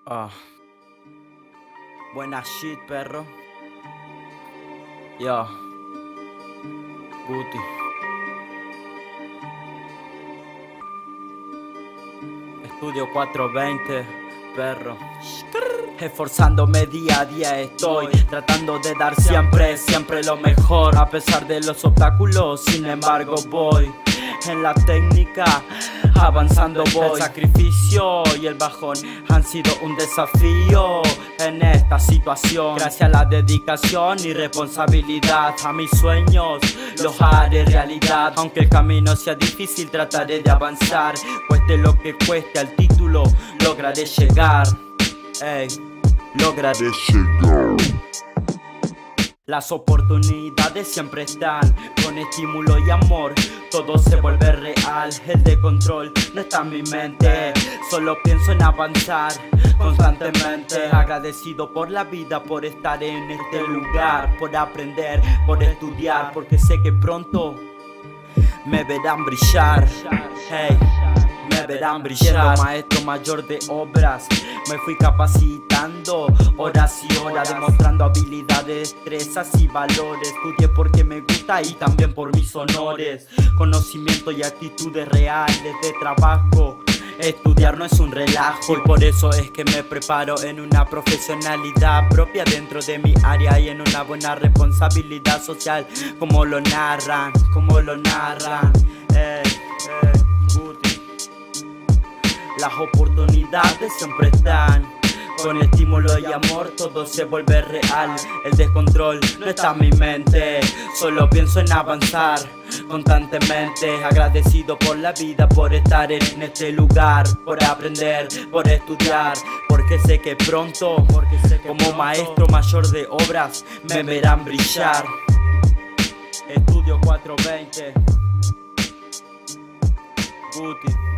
Ah, buena shit, perro. Yo, Guti. Estudio 420, perro. Esforzándome día a día estoy tratando de dar siempre lo mejor. A pesar de los obstáculos, sin embargo voy en la técnica, avanzando voy. El sacrificio y el bajón han sido un desafío en esta situación. Gracias a la dedicación y responsabilidad, a mis sueños los haré realidad. Aunque el camino sea difícil, trataré de avanzar. Cueste lo que cueste, al título lograré llegar. Ey, lograré llegar. Las oportunidades siempre están, con estímulo y amor todo se vuelve real. El de control no está en mi mente, solo pienso en avanzar constantemente. Agradecido por la vida, por estar en este lugar, por aprender, por estudiar, porque sé que pronto me verán brillar. Hey, me verán brillar. Siendo maestro mayor de obras, me fui capacitando horas y horas, demostrando habilidades, destrezas y valores. Estudié porque me gusta y también por mis honores. Conocimiento y actitudes reales de trabajo. Estudiar no es un relajo, y por eso es que me preparo en una profesionalidad propia dentro de mi área y en una buena responsabilidad social, como lo narran, Guti. Las oportunidades siempre están, con estímulo y amor todo se vuelve real. El descontrol no está en mi mente, solo pienso en avanzar constantemente. Agradecido por la vida, por estar en este lugar, por aprender, por estudiar, porque sé que pronto, como maestro mayor de obras, me verán brillar. Estudio 420, Guti.